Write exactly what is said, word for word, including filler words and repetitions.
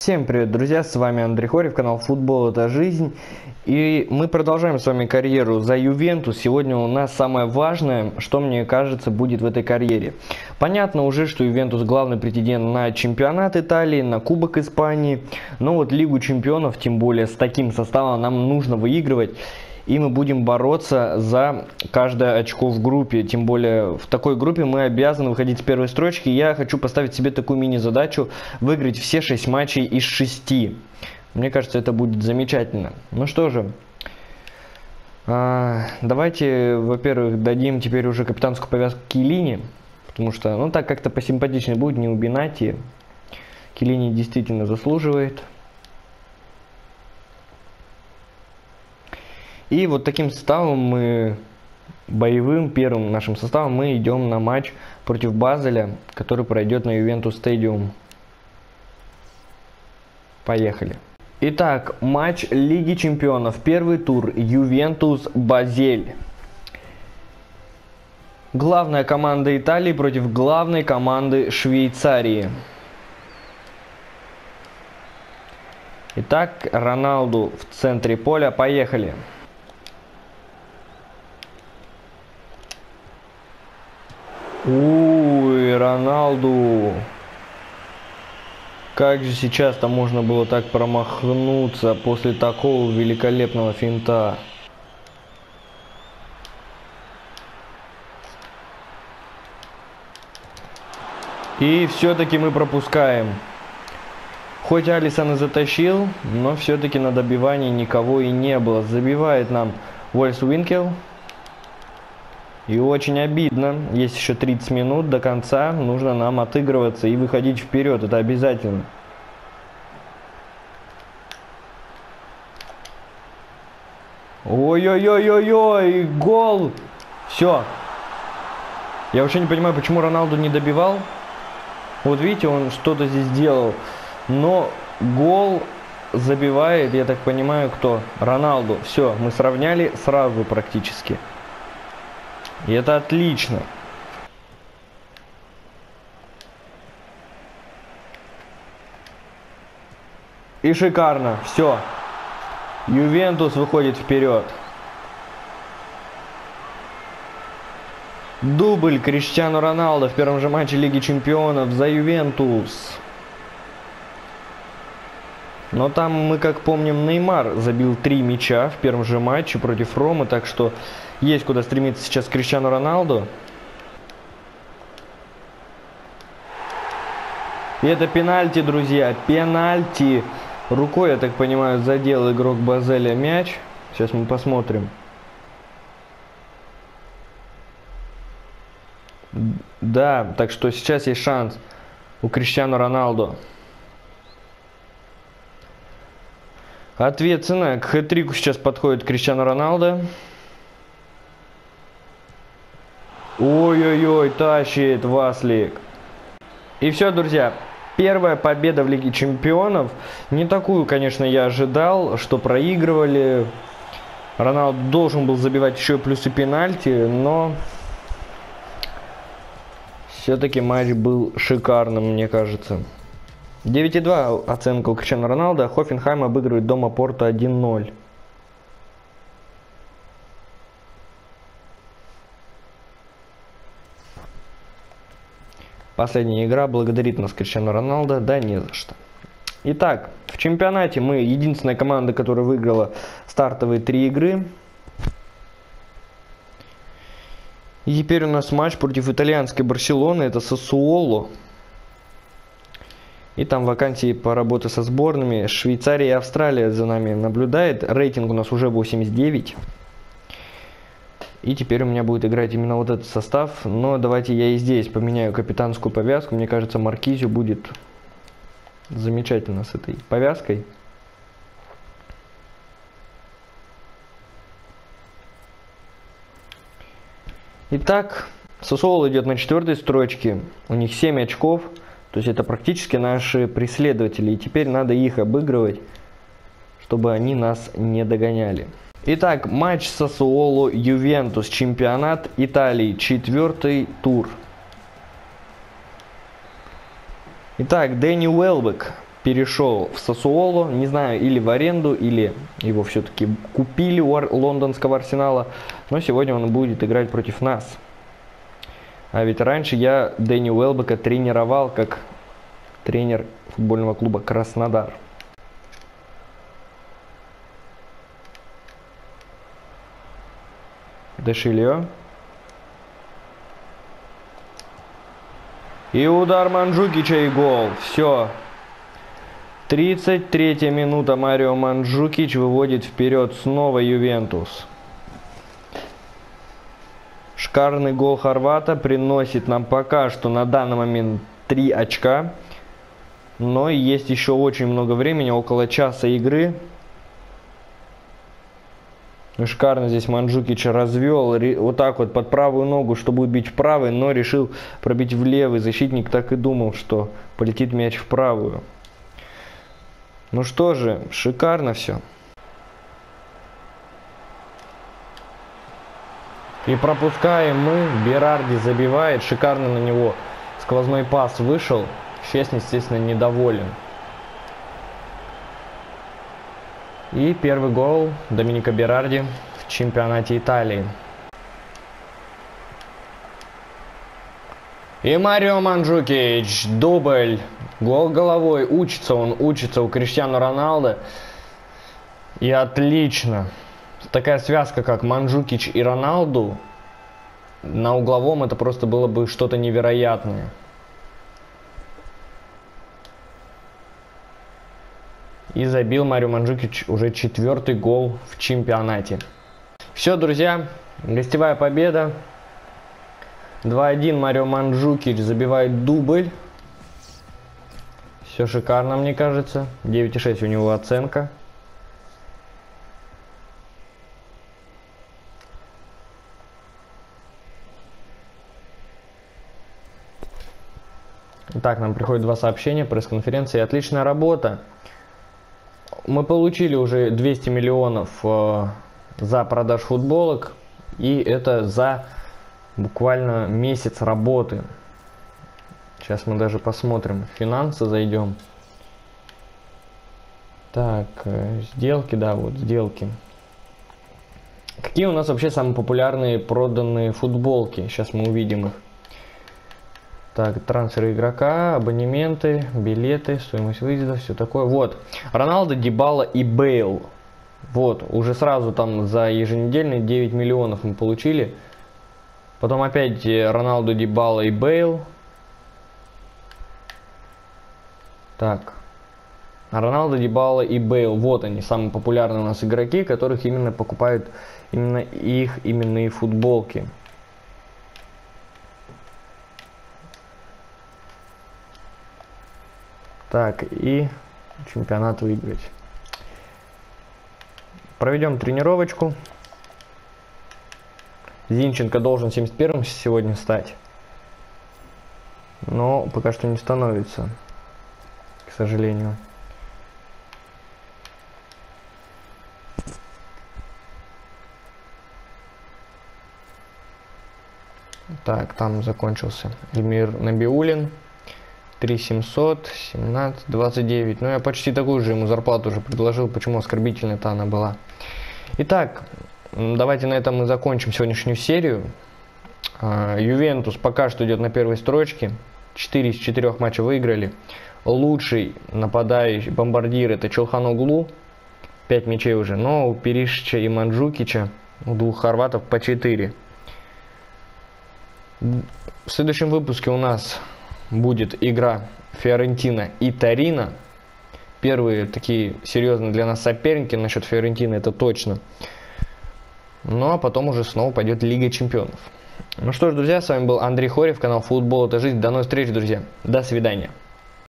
Всем привет, друзья, с вами Андрей Хорев, канал Футбол это жизнь. И мы продолжаем с вами карьеру за Ювентус. Сегодня у нас самое важное, что мне кажется, будет в этой карьере. Понятно уже, что Ювентус главный претендент на чемпионат Италии, на Кубок Испании. Но вот Лигу чемпионов, тем более с таким составом, нам нужно выигрывать. И мы будем бороться за каждое очко в группе. Тем более в такой группе мы обязаны выходить с первой строчки. Я хочу поставить себе такую мини-задачу: выиграть все шесть матчей из шести. Мне кажется, это будет замечательно. Ну что же, а, давайте, во-первых, дадим теперь уже капитанскую повязку Киелини. Потому что, ну так как-то посимпатичнее будет, не у Бинати. Киелини действительно заслуживает. И вот таким составом мы, боевым первым нашим составом, мы идем на матч против Базеля, который пройдет на Ювентус Стадиум. Поехали. Итак, матч Лиги Чемпионов. Первый тур. Ювентус Базель. Главная команда Италии против главной команды Швейцарии. Итак, Роналду в центре поля. Поехали. Ой, Роналду. Как же сейчас-то можно было так промахнуться после такого великолепного финта. И все-таки мы пропускаем. Хоть Алисон и затащил, но все-таки на добивании никого и не было. Забивает нам Вольс Уинкел. И очень обидно. Есть еще тридцать минут до конца. Нужно нам отыгрываться и выходить вперед. Это обязательно. Ой-ой-ой-ой-ой. Гол. Все. Я вообще не понимаю, почему Роналду не добивал. Вот видите, он что-то здесь делал. Но гол забивает, я так понимаю, кто? Роналду. Все, мы сравняли сразу практически. И это отлично. И шикарно. Все. Ювентус выходит вперед. Дубль Криштиану Роналдо в первом же матче Лиги Чемпионов за Ювентус. Но там мы, как помним, Неймар забил три мяча в первом же матче против Ромы. Так что есть куда стремиться сейчас Криштиану Роналду. И это пенальти, друзья. Пенальти. Рукой, я так понимаю, задел игрок Базеля мяч. Сейчас мы посмотрим. Да, так что сейчас есть шанс у Криштиану Роналду. Ответственно к хэт-трику сейчас подходит Криштиану Роналдо. Ой-ой-ой, тащит Васлик. И все, друзья. Первая победа в Лиге Чемпионов. Не такую, конечно, я ожидал, что проигрывали. Роналдо должен был забивать еще плюсы пенальти, но все-таки матч был шикарным, мне кажется. девять и два оценка у Криштиану Роналдо. Хофенхайм обыгрывает дома Порту один ноль. Последняя игра благодарит нас Криштиану Роналдо. Да не за что. Итак, в чемпионате мы единственная команда, которая выиграла стартовые три игры. И теперь у нас матч против итальянской Барселоны. Это Сассуоло. И там вакансии по работе со сборными. Швейцария и Австралия за нами наблюдает. Рейтинг у нас уже восемьдесят девять. И теперь у меня будет играть именно вот этот состав. Но давайте я и здесь поменяю капитанскую повязку. Мне кажется, Маркизио будет замечательно с этой повязкой. Итак, Сассуоло идет на четвертой строчке. У них семь очков. То есть это практически наши преследователи. И теперь надо их обыгрывать, чтобы они нас не догоняли. Итак, матч Сассуоло Ювентус. Чемпионат Италии. Четвертый тур. Итак, Дэнни Уэлбек. перешел в Сассуоло, не знаю, или в аренду, или его все-таки купили у лондонского Арсенала, но сегодня он будет играть против нас. А ведь раньше я Дэнни Уэлбека тренировал как тренер футбольного клуба Краснодар. Дешильо. И удар Манджукича и гол. Все. тридцать третья минута. Марио Манджукич выводит вперед снова Ювентус. Шикарный гол хорвата приносит нам пока что на данный момент три очка. Но есть еще очень много времени, около часа игры. Шикарно здесь Манджукич развел вот так вот под правую ногу, что будет бить в правый, но решил пробить в левый. Защитник так и думал, что полетит мяч в правую. Ну что же, шикарно все. И пропускаем мы. Берарди забивает. Шикарно на него сквозной пас вышел. Честно, естественно, недоволен. И первый гол Доминика Берарди в чемпионате Италии. И Марио Манджукич. Дубль. Гол головой. Учится он, учится у Криштиану Роналдо. И отлично. Такая связка, как Манджукич и Роналду, на угловом это просто было бы что-то невероятное. И забил Марио Манджукич уже четвертый гол в чемпионате. Все, друзья, гостевая победа. два один. Марио Манджукич забивает дубль. Все шикарно, мне кажется. девять и шесть у него оценка. Так, нам приходит два сообщения, пресс-конференции. Отличная работа. Мы получили уже двести миллионов э, за продаж футболок. И это за буквально месяц работы. Сейчас мы даже посмотрим. Финансы зайдем. Так, э, сделки, да, вот сделки. Какие у нас вообще самые популярные проданные футболки? Сейчас мы увидим их. Так, трансферы игрока, абонементы, билеты, стоимость выезда, все такое. Вот, Роналдо, Дибала и Бейл. Вот, уже сразу там за еженедельные девять миллионов мы получили. Потом опять Роналдо, Дибала и Бейл. Так, Роналдо, Дибала и Бейл. Вот они, самые популярные у нас игроки, которых именно покупают именно их именные футболки. Так, и чемпионат выиграть. Проведем тренировочку. Зинченко должен семьдесят первым сегодня стать. Но пока что не становится, к сожалению. Так, там закончился Эльмир Набиуллин. три семьсот, семнадцать, двадцать девять. Ну, я почти такую же ему зарплату уже предложил. Почему оскорбительная-то она была? Итак, давайте на этом мы закончим сегодняшнюю серию. Ювентус пока что идет на первой строчке. четыре из четырёх матчей выиграли. Лучший нападающий бомбардир это Чалханоглу. пять мячей уже. Но у Перишича и Манджукича, у двух хорватов, по четыре. В следующем выпуске у нас будет игра Фиорентина и Торино. Первые такие серьезные для нас соперники. Насчет Фиорентины это точно. Ну а потом уже снова пойдет Лига Чемпионов. Ну что ж, друзья, с вами был Андрей Хорев, канал Футбол это жизнь. До новых встреч, друзья. До свидания.